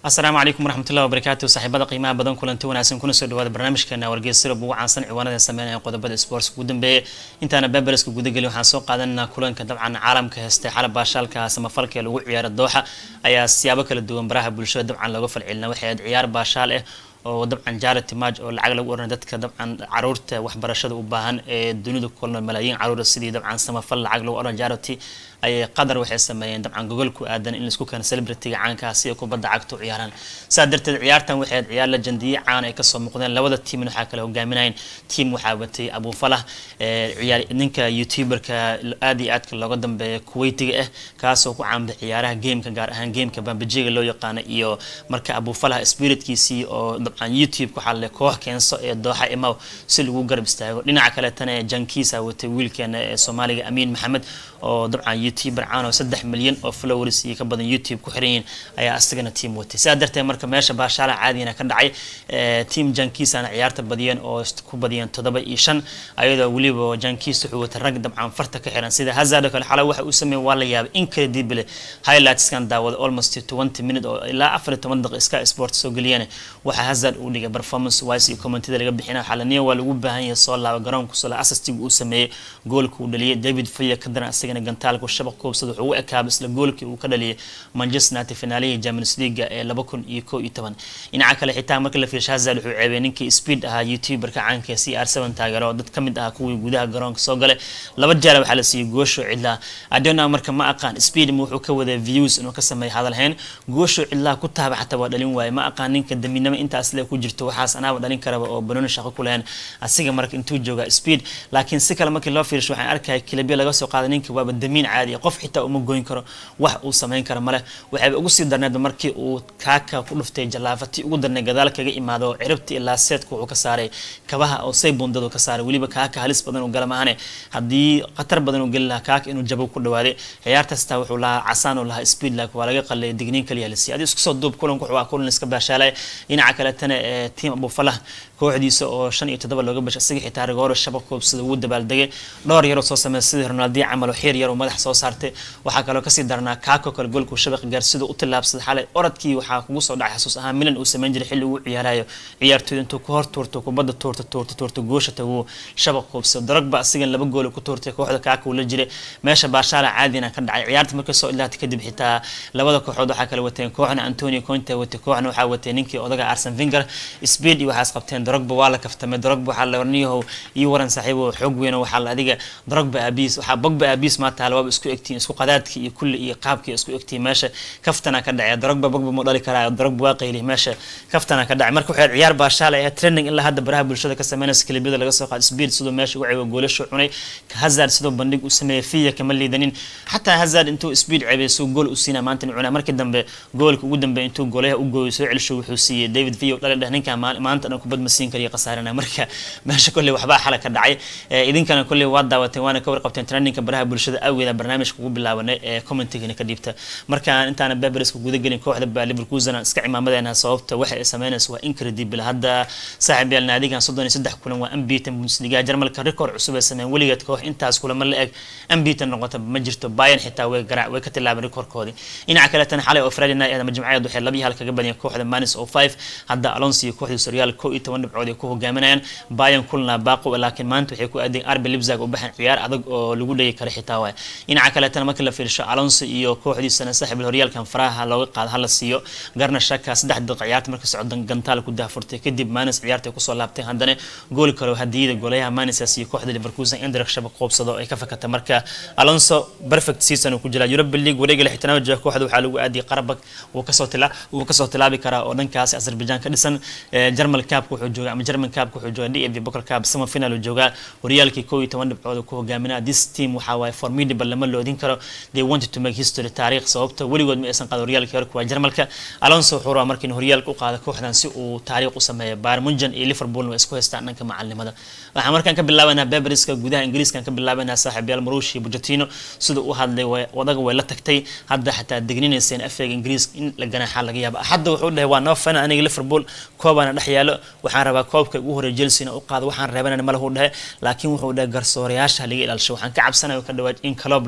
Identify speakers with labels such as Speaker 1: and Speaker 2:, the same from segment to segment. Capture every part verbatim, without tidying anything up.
Speaker 1: السلام عليكم ورحمة الله وبركاته صاحبة قيمة بدن كلنتي وناسين كنا سود هذا برنامج كنا ورجيس سرب وعن صنع وانا سمعنا قضاء سبورتس قدام بيه انت انا ببرس كجودة قليل وحاسوق قادنا كلن كطبعا عالم كاستحالة باشال كسما فلك لو عيار الدوحة ايا سيابك للدوام براها بالشو طبعا لو قفل علنا وحيد عيار باشال ودبعا جارة ماج أو العقل وقرن دتك دبعا عرورت وحبرشة وباهن الدنيا كلنا ملايين عرور السدي دبعا سما فل العقل وقرن جارتي أي قدر وحي سميين دبعا جوجل كو آدن إن سكو كان سيلبرتي عن كاسي كو بدع عقتو عياران سادرت عيارتن وحيد عيار لجندية عن أي قصة مقدن لو ذا التيم نحاك له جامنين تيم محاولتي أبو فله عيار نينك يوتيوبر كآدي عاد كله قدم بكويتي إيه كاسو كو عم بعيارها جيم كجار هان جيم كبان بيجي لو يقانا إيو مركا أبو فله سبيريت كيسي أو عن يوتيوب كحال كوه كان ص الضحى إماو سلوا قرب استاجو لنا عكلتنا جانكيسا وتويل كان سومالي أمين محمد أو طبعا يوتيوب عانوا سدح مليون أو فلورس يكبر يوتيوب كحرين أي أستجنا تيم وتي سادر تمر كماشة باشارة عادي أنا كان دعي اه تيم جانكيسا أنا عيارت بديان أو استكو بديان تضبط إيشان أيضا وليب جانكيس هو ترقد طبعا فرت كحران سيدا هذا الحلا واحد وسمي ولا ياب إنكريديبل هايلايتس كان داود almost twenty minutes أو لا أفر ثمانية دقائق سكاي سبورت سوقليانه وحهزل ولقى برفورمانس وايسي كومنتي ده اللي بحنا حاليا ولو بهاي صار جرام كسلا أساس تيجي وسمي جول كودلية ديفيد فيا كدرنا أستجنا جنتالك والشبك كوبصد هو أكابس لجولك وكدلية مانشستر ناتي فينالي جامنس ليج لبكون يكو يتمن إن عكلا حتى ما كله في هزل وعبينك سبيد ها يوتيوبر كعن كسي آر سبعة تاجر ودت كمد ها كوي جودها جرام كسوقله لبجرب حالسي جوشو علا أدونا أمرك ما أقان سبيد مو حكوا ذا فيوز إنه كسمي هذا الحين جوشو علا كتها حتى ودلين واي ما أقان إنك دمينا ما أنت أصله كوجرت وحاس أنا ودلين كرب أو بنون الشقة كلهن السيجا مرك إنتو جوجا سبيد لكن سكلا ما كلا في رشوح أركها كلبي لقى سوق هذا نينك وبدمين عادي قف حتى أم جوين كرو وح وسمين كرم مله وحب أقصي درنا دمركي وكاكا كله في جلافتي وقدرنا جذلك جي ما دو عرفت إلا سيد كو وكساري كبها أو سيب بندو كساري ولي بكاكا هلس بدن وقال ما هني هدي قطر بدن وقال له كاك إنه جابوا كل وادي عيار تستوح ولا عسان ولا سبيد لك ولا قال لي دقنين كليه لسي هذه سكسود دوب كلهم كحوا كل نسكب شالي إن عكلتنا تيم أبو فله kooxdiisa oo shan iyo todoba looga bashay asiga xitaa rigoor shabaq koobsada uu dabaaldegay dhowr yar oo soo sameeyay Ronaldo amal oo xeer yar oo madax soo saartay waxa kale oo ka sii darnaa kaako kale goolku shabaq gaarsida u tilaabsaday xalay orodkii waxa kugu soo dhacay xasuus ahaan Milan uu sameyn jiray xilli uu ciyaarayo ciyaartooyda intuu ku hor tuurto kubadda tuurto tuurto tuurto goosha tagu shabaq koobsada daragba asiga laba gool ku tuurtay kooxda kaako la jiray meesha Barcelona caadina ka dhacay ciyaarta markay soo ilaatay kadib xitaa labada kooxood waxa kale wateen kooxna Antonio Conte watay kooxna waxa watay ninkii odaga Arsene Wenger speed iyo waxa qabteen daragba wala كفتمه درجب وحلا ورنيه يورن صاحبه حق وينه وحلا هذيك درجب أبيس وحبق بأبيس ما تعلوا بسكو إكتين سكو قدرت كي كل إيقاب كي سكو إكتين ماشى كفتنا كدع درجب بق بمقدار كراء درجب واقعي له ماشى كفتنا كدع مركو حير عيار باشالة هي تريننج إلا هذا براه بالشدة كسمانة سكلي بيدا لقصة قاد سبيد سدو ماشى وعي وقول شو عني هزار سدو بندق وسمي فيه كمل لي دنين حتى هزار أنتو سبيد عبي سو جول وسينا ما أنتن عنا مركز دم بجول كودم بأنتو جوله وجول يسوي شو حسي ديفيد فيه ولا ده هنين كمان ما أنت أنا كبد مسين كريه قصارنا مركز ماشي كل وحبا حلقة دعي إذن كان كل وضع وتوانا كور قبتين ترنين كبرها بالشدة أو إذا برنامج كوب بالله ونا كومنتي هنا كديبته مركان أنت أنا ببرس كوجود جرين كوحد بليفركوزن سكعي ما بدأنا صوبت واحد سمانة سوا إنكريديبل هذا ساعد بالنادي كان صدقني سدح كلهم وأنبيت بوندسليغا جرمال كريكور عصبة سنة وليت كوح أنت أسكول ملأك أنبيت النقطة مجرت باين حتى وقرع وكت اللعب ريكور كودي إن عكلتنا حالة أفرادنا إذا مجموعة ضحية لبيها لك قبل كوحد مانس أو فايف هذا ألونسي كوحد سوريال كو يتوان بعودي كوه جامنين باين كلنا باقو ولكن ما أنتوا حكوا أدين أربع لبزاق وبحن عيار أدق لقول لي كره حتاوي إن عكلتنا ما كلا في الشا ألونسو إيو كوحدي السنة صاحب الهريال كان فراها لو قاد هلا سيو قرنا الشكا سدح دقيقات مركز عدن جنتال كده فرتي كدب مانس عيارته كوسو لابتي هندني جول كلو هديد جوليها مانس سيو كوحدي ليفركوزن عندك شبك قوب صدق أي كفك تمركا ألونسو بيرفكت سيزون وكجلا يرب الليج ورجع لحتنا وجه كوحد وحلو أدي قربك وكسوت لا وكسوت لا بكرة ودن كاس أذربيجان كدسن جرمال كاب كوحجوا أم جرمال كاب كوحجوا دي أبي بكرة كاب سما فينا لو جوجا وريال كي كوي توان بعود كوه جامنا this team وحواي formidable لما لو دين كرو they wanted to make history تاريخ صوبته ولي قد مئسن قاد وريال كي ركوا جرمال كا ألونسو حورا مركين وريال كو قاد كوحدان سي وتاريخ وسماه بايرن مونجن إيه ليفربول وإسكو هستعنا كمعلم هذا وحمر كان كبلاه أنا بيبريس كجودة إنجليز كان كبلاه أنا صاحب ريال مروشي بوجتينو صدق وهذا اللي وضع ولا تكتي هذا حتى الدقنين السين أفريق إنجليز إن لقنا حال لقيا حد وحول هو نوف أنا أنا ليفربول كوب أنا نحياله وحارب كوب كجوهر الجلسين وقاد وحن ربنا ماله ده لكن وحده قرصورياش هلي الشو حن كعب سنة وكدوات إن كلوب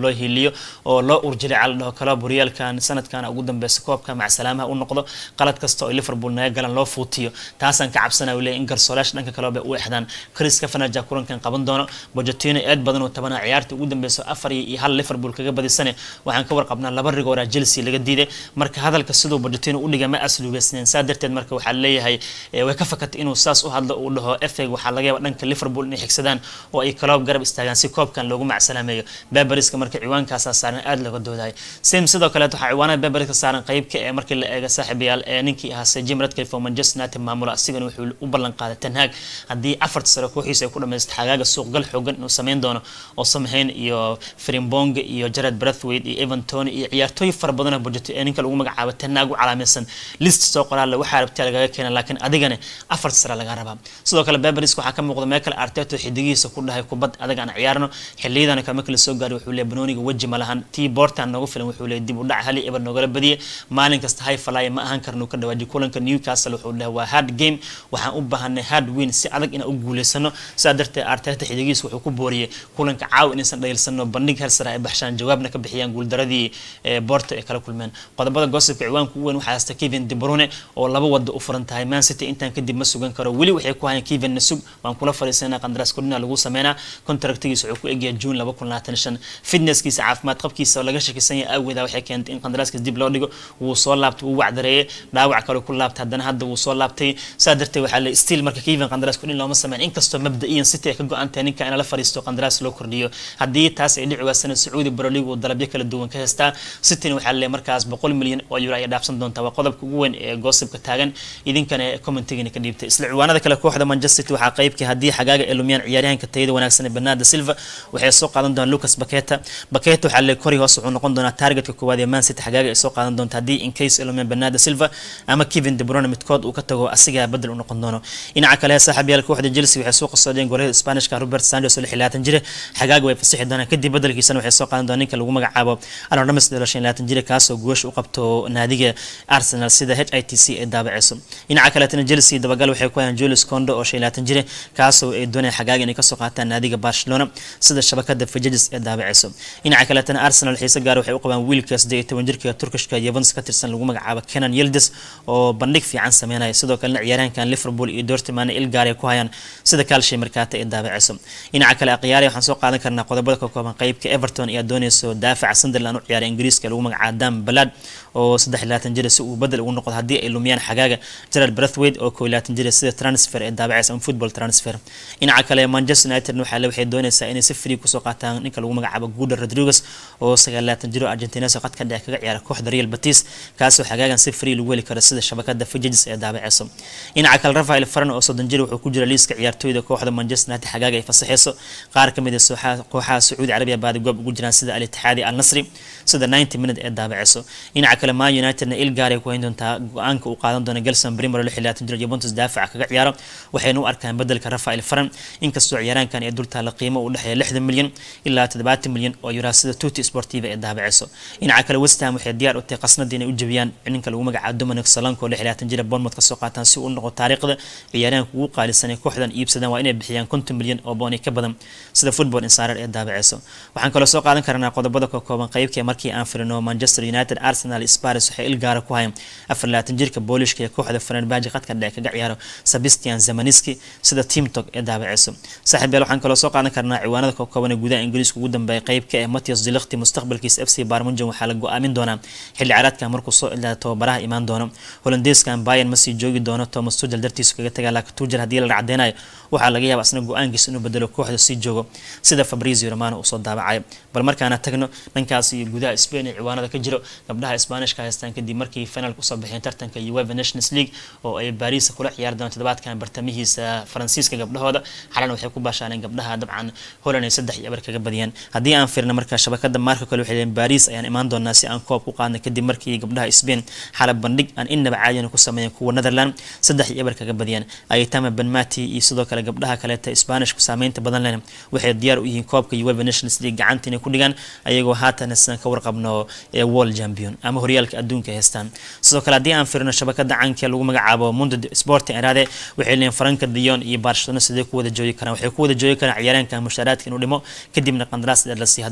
Speaker 1: loo hiiliyo oo loo urjiray cala dhaho kala horyaalkan sanadkan ugu dambeeyay koobka mac salaamaha u noqdo qalad kasta oo Liverpool naga galan loo fuutiyo taasan ka cabsanayo leeyahay in garsoorash dhanka kale oo u ixdaan Chris Kavanagh kulankan qaban doono Pochettino aad badan oo tabana ciyaarta ugu dambeeyay afar iyo hal Liverpool kaga badisane waxaan ka warqabnaa laba rigoor Chelsea laga diiday marka hadalka sidoo Pochettino u dhigay ma asluubeysneen saadarteed marka waxa leeyahay way ka fakatay inuu saas u hadlo uu dhaho F A waxa laga yaabaa dhanka Liverpool inay xigsadaan oo ay kala garab istaagaan si koobkan loogu macsalaameeyo Berberiska marka ciwaankaas saaran aad laga dooday same sidoo kale waxa ciwaanada Berberiska saaran qaybka ee markii la eego saaxiibayaal ee ninkii ahaa Jim Ratcliffe oo Manchester United maamulo asigana wuxuu u ballan qaaday Ten Hag haddii afar sano kooxiisa ay ku dhameystaan xagaaga suuq gal xooggan inuu sameyn doono oo sameyn iyo Frimpong iyo Jared Braithwaite iyo Evan Toney iyo ciyaartooy far badan oo Pochettino ninka lagu magacaabo Ten Hag u calaamaysan list soo qoraal waxa rabtaa laga keenay laakiin adigana afar sano laga rabaa sidoo kale Berberiska waxa ka muuqda Mikel Arteta xidigiisa ku dhahay kubad adag aan ciyaarno xilliyadan kama kala soo gaaray wuxuu leeyahay banooniga waji ma lahan tii Portland nagu filan wuxuu leeyahay dib u dhac hali eber nogala badiyay maalin kasta hay falay ma ahan karno ka dhawaaji kulanka Newcastle wuxuu leeyahay waa hard game waxaan u baahanay hard win si adag in uu guuleysano saadartay Arteta xidigiisa wuxuu ku booriyay kulanka caaw inaysan dhaylsano bandhig hal sara ay baxshaan jawaabna ka bixiyaan guul daradii ee Porto ee kala kulmeen qodobada goosipka ciwaanku weyn waxa hasta Kevin De Bruyne oo laba wada u furan tahay Man City intaan kadib ma sugan karo wali waxay ku hayaan Kevin Nasug waan kula fariisanaa qandaraas kordhina lagu sameeyna contractigiisa wuxuu ku egyahay June laba kun labaatan iyo shan fitnesskiisa caafimaad qabkiisa laga shakisan yahay awgeeda waxay keentay in qandaraaskiisa dib loo dhigo wuu soo laabtay wuu wacdareeyay dhaawac kale ku laabtay haddana hadda wuu soo laabtay saadartay waxa la still marka Kevin qandaraas kordhin looma sameeyay inkastoo mabda'iyan City ka go'aantay ninka in la fariisto qandaraas loo kordhiyo haddii taas ay dhici waasana Saudi Pro League oo dalabyo kala duwan ka heystaa City waxa la markaas boqol milyan oo euro ay dhaafsan doontaa waa qodobka ugu weyn ee goosipka taagan idinkana commentiga ka dhiibtay isla ciwaanada kale kooxda Manchester City waxa qaybkii hadii xagaaga Illumian ciyaaryahanka tayada wanaagsan ee Bernardo Silva waxay soo qaadan doonaan Lucas Paqueta Paqueta waxa la kori hoos wuxuu noqon doonaa targetka koowaad ee Man City xagaaga ay soo qaadan doonto hadii in case Illumian Bernardo Silva ama Kevin De Bruyne midkood uu ka tago asiga badal u noqon doono dhinaca kale saaxiibayaal kooxda Chelsea waxay soo qasodeen goolada Isbaanishka Robert Sanchez oo lixdan jir xagaaga way fasaxi doonaan kadib badalkiisana waxay soo qaadan doonaan ninka lagu magacaabo Aaron Ramsdale oo lixdan jir kaas oo goosh u qabto naadiga Arsenal sida H I T C ee daabaceyso dhinaca kale tan Chelsea dabagal waxay ku hayaan Julius Kondo oo lixdan jir kaas oo ay doonayaan xagaaga inay ka soo qaataan naadiga Barcelona sida shabakada Fajajis ee daabaceyso dhinaca kale tan Arsenal xiisa gaar waxay u qabaan wiilkaas siddeed iyo toban jirka Turkishka Yevans ka tirsan lagu magacaabo Kenan Yildiz oo bandhig fiican sameynaya sidoo kale ciyaarahankan Liverpool iyo Dortmund il gaar ay ku hayaan sida kaalshay markaata ee daabaceyso dhinaca kale aqyaari waxaan soo qaadan karnaa qodobada ka kooban qaybka Everton iyo doonayso daafaca Sunderland oo ciyaar Ingiriiska lagu magacaabo Dan Ballard oo saddex iyo labaatan jir si uu badal ugu noqdo hadii ay lumiyaan xagaaga Gerard Braithwaite oo kow iyo labaatan jir sida transfer ee daabaceysa football transfer dhinaca kale Manchester United waxa la waxay doonaysaa inay si free ku soo qaataan ninka lagu magacaabo Guda Rodriguez oo sagaal iyo labaatan jir oo Argentina soo qad ka dhac kaga ciyaara kooxda Real Betis kaas oo xagaagan si free lagu heli karo sida shabakada Fajajis ee daabaceysa dhinaca kale Rafael Varane oo soddon jir wuxuu ku jira liiska ciyaartooyda kooxda Manchester United xagaaga ay fasaxayso qaar kamid ah kooxaha Saudi Arabia baad goob ugu jiraan sida Al Ittihad Al Nasri sida ninety minute ee daabaceyso dhinaca kale Man United il gaar ay ku hayn doontaa go'aanka uu qaadan doono Gelson Primero lix iyo labaatan jir Juventus daafaca kaga ciyaaro waxayna u arkaan bedelka Rafael Varane inkastoo ciyaaraankan ay dulta la qiimo u dhaxeeya lixdan milyan ilaa toddobaatan milyan oo euro sida Tutti Sportiva ee daabaceyso dhinaca kale West Ham waxay diyaar u tahay qasnad inay u jabiyaan ninka lagu magacaabo Dominic Solanke oo lix iyo labaatan jir Bournemouth ka soo qaataan si uu noqdo taariikhda ciyaaraanka ugu qaalisan ee kooxdan iibsadaan waa inay bixiyaan konton milyan oo booni ka badan sida Football Insider ee daabaceyso waxaan kale soo qaadan karnaa qodobada ka kooban qaybkii markii aan firino Manchester United Arsenal Spurs waxay il gaar ku hayaan afar iyo labaatan jirka Boolishka ee kooxda Fenerbahce qadka dhac kaga ciyaaro Sebastian Zamaniski sida Team Talk ee daabaceyso saaxiibayaal waxaan kale soo qaadan karnaa ciwaanada ka kooban gudaha Ingiriiska ugu dambeeyay qaybka ee Matthias De Ligt mustaqbalkiisa F C Bayern Munich waxa la go'aamin doonaa xilli ciyaareedka markuu soo ilaa tababaraha imaan doono Hollandeeskan Bayern ma sii joogi doono Thomas Tuchel dartiisa kaga tagaa laakiin Tuchel hadii la racdeenayo waxa laga yaabaa asna go'aankiisa inuu bedelo kooxda sii joogo sida Fabrizio Romano uu soo daabacay bal markaana tagno dhankaas iyo gudaha Spain ee ciwaanada ka jiro gabdhaha Isbaanishka haystaan kadib markii final ku soo baxeen tartanka UEFA Nations League oo ay Paris kula ciyaar doonto toddobaadkan bartamihiisa Faransiiska gabdhahooda xalan waxay ku baashaaneen gabdhaha dabcan Holland ay saddex iyo bar kaga badiyeen hadii aan fiirno marka shabakada marka kale waxay leeyihiin Paris ayaan imaan doonaa si aan koob ku qaadno kadib markii gabdhaha Spain xalab bandhig aan inaba caadi ku sameeyeen kuwa Netherlands saddex iyo bar kaga badiyeen ay tama Benmati iyo sidoo kale gabdhaha kale ee Isbaanish ku saameynta badan leh waxay diyaar u yihiin koobka UEFA Nations League gacanta inay ku dhigaan ayagoo haatan san ka warqabno ee World Champion ama horyaalka adduunka heestaan sidoo kale hadii aan fiirno shabakada caanka lagu magacaabo Mundo Sport Arade waxay leeyihiin Frank de Jong iyo Barcelona sidoo ku wada joogi karaan waxay ku wada joogi karaan ciyaaraanka mushaaraadka inuu dhimo kadibna qandaraas la sii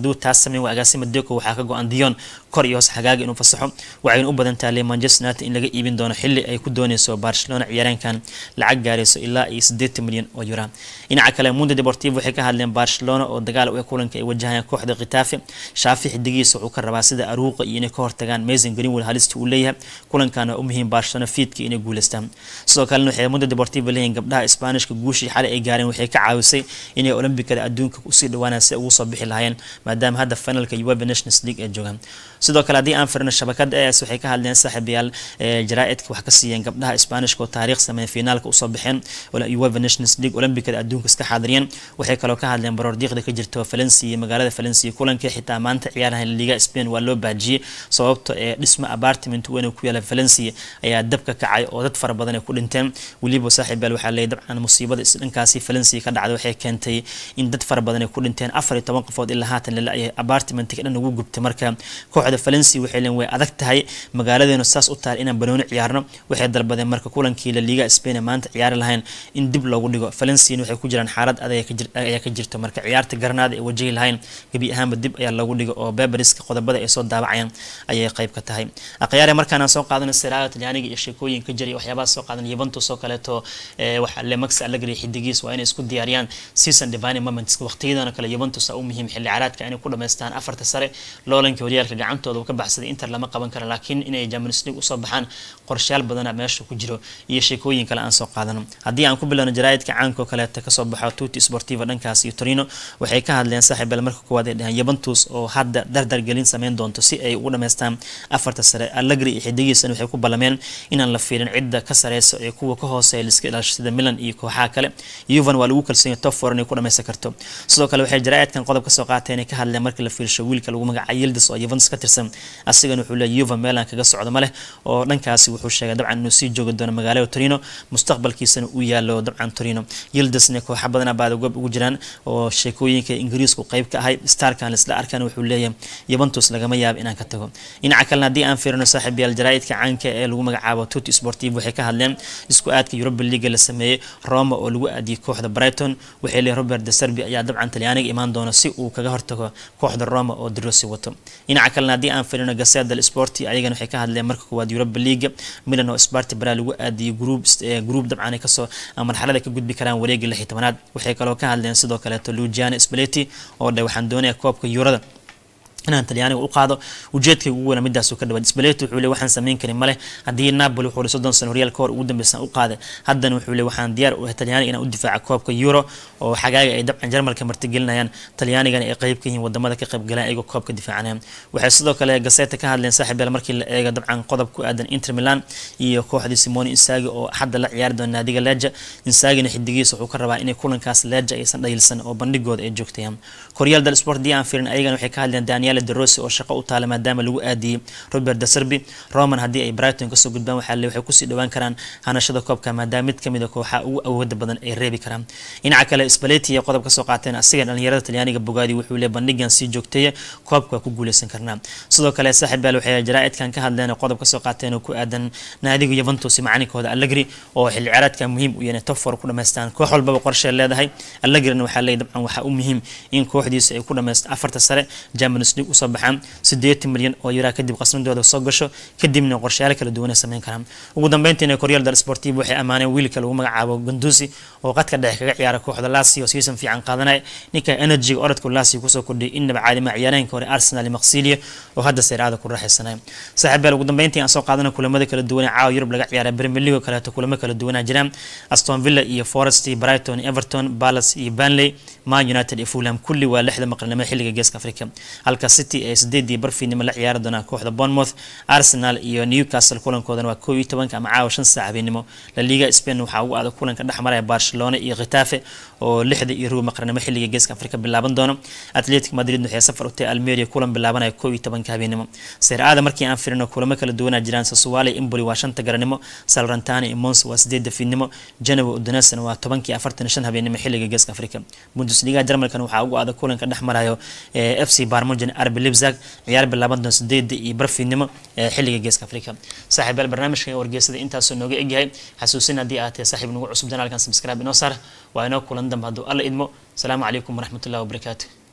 Speaker 1: hadduu taas sameyn waa agaasima Deco waxaa ka go'an Dion kor iyo hoos xagaaga inuu fasaxo waxayna u badan tahay Manchester United in laga iibin doono xilli ay ku doonayso Barcelona ciyaaraankan lacag gaarayso ilaa siddeetan milyan oo euro dhinaca kale Mundo Deportivo waxay ka hadleen Barcelona oo dagaal u kulanka ay wajahayaan kooxda Getafe Xavi xidigiisa wuxuu ka rabaa sida Aruqa iyo inay ka hortagaan Mason Greenwood halista uu leeyahay kulankan oo muhiim Barcelona fiidka inay guuleystaan sidoo kale waxay Mundo Deportivo leeyihiin gabdhaha Isbaanishka guushii xalay ay gaareen waxay ka caawisay inay Olimbikada adduunka u sii dhawaanaan si ugu soo bixi lahaayeen maadaama hadda finalka UEFA Nations League ay joogaan sidoo kale hadii aan firno shabakada A S waxay ka hadleen saaxiibayaal jaraa'idka wax ka siiyeen gabdhaha Isbaanishka oo taariikh sameeyay finaalka u soo bixeen wala UEFA Nations League Olimbikada adduunka iska xaadiriyeen waxay kaloo ka hadleen baroordiiqda ka jirta Valencia magaalada Valencia kulanka xitaa maanta ciyaaraha Liga Spain waa loo baajiyay sababtoo ee dhisma apartment weyn ku yaala Valencia ayaa dabka kacay oo dad fara badan ay ku dhinteen waliba saaxiibayaal waxa leeyahay dabcan musiibada isdhankaasi Valencia ka dhacday waxay keentay in dad fara badan ay ku dhinteen afar iyo toban qofood ilaa haatan la laayay apartment-ka dhan ugu gubtay marka kooxda Valencia waxay leen way adag tahay magaaladeena saas u taal inaan banooni ciyaarno waxay dalbadeen marka kulankii La Liga Spain maanta ciyaar lahayn in dib loogu dhigo Valencia waxay ku jiraan xaalad adag ay ka jirto marka ciyaarta Granada ay wajihi lahayn gabi ahaanba dib ayaa loogu dhigo oo Bebereska qodobada ay soo daabacayaan ayay qayb ka tahay aqyaare markaan aan soo qaadano Serie A Talyaaniga iyo sheekooyinka jiray waxyaabaha soo qaadan Juventus oo kale to waxa le Max Allegri xidigiis waa inay isku diyaariyaan season defining moments waqtiyadan kale Juventus oo muhiim xilli ciyaareedka inay ku dhameystaan afarta sare loolanka horyaalka gacantooda ka baxsaday Inter lama qaban karo laakiin inay Champions League u soo baxaan qorshayaal badan meesha ku jiro iyo sheekooyin kale aan soo qaadano hadii aan ku bilowno jaraa'idka caanka oo kale ka soo baxo Tutti Sportiva dhankaas iyo Torino waxay ka hadleen saaxiibayaal marka koowaad ee dhahan Juventus oo hadda dardar gelin sameyn doonto si ay ugu dhameystaan afarta sare Allegri iyo xidigiisana waxay ku balameen inaan la fiirin cidda ka sareyso ee kuwa ka hooseeya liska ilaalashada Milan iyo kooxaha kale Juve waa lagu kalsoon top four inay ku dhameysan karto sidoo kale waxay jaraa'idkan qodob ka soo qaateen ka hadleen marka la fiirsho wiilka lagu magacaabo Yildiz oo Juventus ka tirsan asigana wuxuu leeyahay Juve Milan kaga socdo male oo dhankaasi wuxuu sheegay dabcan inuu sii joogi doono magaalada Torino mustaqbalkiisana uu yaalo dabcan Torino Yildizna kooxo badan baad goob ugu jiraan oo sheekooyinka Ingiriisku qayb ka ahay starkan isla arkaan wuxuu leeyahay Juventus lagama yaab inaan ka tago dhinaca kale hadii aan fiirino saaxiibayaal jaraa'idka caanka ee lagu magacaabo Tutti Sportivo waxay ka hadleen isku aadka Europa League la sameeyay Roma oo lagu aadiyay kooxda Brighton waxay leeyahay Robert De Zerbi ayaa dabcan Talyaaniga imaan doona si uu kaga hortago kooxda Roma oo Drossi wato dhinaca kale hadii aan fiirino Gazzetta dello Sport ayagana waxay ka hadleen marka koowaad Europa League Milan oo Sparta Braga lagu aadiyay group group dabcan ka soo marxalada ka gudbi karaan wareegga lix iyo tobanaad waxay kaloo ka hadleen sidoo kale Luciano Spalletti oo waxaan doonayaa koobka Eurada inaan Talyaaniga u qaado ujeedkay ugu weyn midaas oo ka dhawaad Spalletti wuxuu leeyahay waxaan sameyn karin male hadii Napoli wuxuu soddon sano horyal koor ugu dambeeyay u qaaday haddana wuxuu leeyahay waxaan diyaar u ahay Talyaaniga inaan u difaaco koobka Euro oo xagaaga ay dabcan Jarmalka martigelinayaan Talyaaniga ay qayb ka yihiin wadamada ka qayb galaan ayagoo koobka difaacanayaan waxay sidoo kale Gazzetta ka hadleen saaxiibayaal markii la eego dabcan qodob ku aadan Inter Milan iyo kooxda Simone Inzaghi oo hadda la ciyaar doona naadiga Lecce Inzaghi xidigiisa wuxuu ka rabaa inay kulankaas Lecce aysan dhayilsan oo bandhigooda ay joogtayaan Corriere dello Sport di aan fiirin ayagana waxay ka hadleen Daniele De Rossi oo shaqo u taala maadaama lagu aadiyay Robert De Zerbi Roman hadii ay Brighton ka soo gudbaan waxa leeyahay waxay ku sii dhawaan karaan hanashada koobka maadaama mid kamid ah kooxaha ugu awoodda badan ay reebi karaan dhinaca kale Spalletti iyo qodob ka soo qaateen asiga dhalinyarada Talyaaniga bogaadi wuxuu leeyahay bandhigan si joogtay koobka ku guuleysan karnaa sidoo kale saaxiibayaal waxay jaraa'idkan ka hadleen qodob ka soo qaateen oo ku aadan naadiga Juventus macaninkooda Allegri oo xilli ciyaareedka muhiim u yahay top four ku dhameystaan koox walba qorshe leedahay Allegri waxa leeyahay dabcan waxa uu muhiim in kooxdiisa ay ku dhameystaan afarta sare Champions League u soo baxaan siddeetan milyan oo euro kadib qasnadooda soo gasho kadibna qorshayaal kala duwan sameyn karaan ugu dambeyntiina Corriere dello Sportivo waxay amaaneen wiilka lagu magacaabo Guendouzi oo qadka dhexe kaga ciyaara kooxda Lazio season fiican qaadanay ninka energy orodka Lazio ku soo kordhay inaba caadi ma ciyaareen hore Arsenal Marseille oo hadda Serie A ku raaxaysanay saaxiibayaal ugu dambeyntii aan soo qaadana kulamada kala duwan ee caawa Yurub laga ciyaaray Premier League kale ta kulamo kala duwan jiraan Aston Villa iyo Forest Brighton Everton Palace iyo Burnley Man United iyo Fulham kulli waa lixda maqnamo xilliga Geeska Afrika halka City ay sideed barfiinimo la ciyaar doona kooxda Bournemouth Arsenal iyo Newcastle kulankoodana waa koob iyo toban ama caawa shan saac habeenimo La Liga Spain waxa uu aad kulanka dhaxmaraya Barcelona iyo Getafe oo lixda iyo ruub maqnamo xilliga Geeska Afrika bilaaban doono Atletico Madrid waxay safar u tahay Almeria kulan bilaabanaya koob iyo toban habeenimo Serie A markii aan fiirino kulamo kala duwan jiraan Sassuolo Empoli waa shanta garanimo Salernitana iyo Monza waa sideed fiidnimo Genoa Udinese waa toban iyo afartan iyo shan habeenimo xilliga Geeska Afrika Bundesliga Jarmalkan waxa uu aad kulanka dhaxmarayo F C Bayern Munich R B Leipzig ciyaar bilaaban doona sideed iyo barfiinimo xilliga Geeska Afrika saaxiibayaal barnaamijka wargeysada intaas oo nooga egyahay xasuusin hadii aad tahay saaxiib nagu cusub janaalkan subscribe inoo saar waa inoo kulan dambe haduu alla idmo salaamu calaykum waraxmatullaahi wabarakaatuh